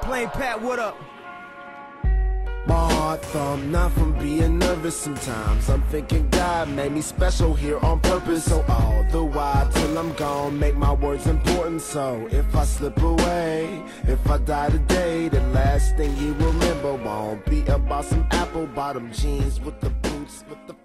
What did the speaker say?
Plain Pat, what up? My heart thumb, not from being nervous sometimes. I'm thinking God made me special here on purpose. So all the while till I'm gone, make my words important. So if I slip away, if I die today, the last thing you remember won't be about some apple bottom jeans with the boots, with the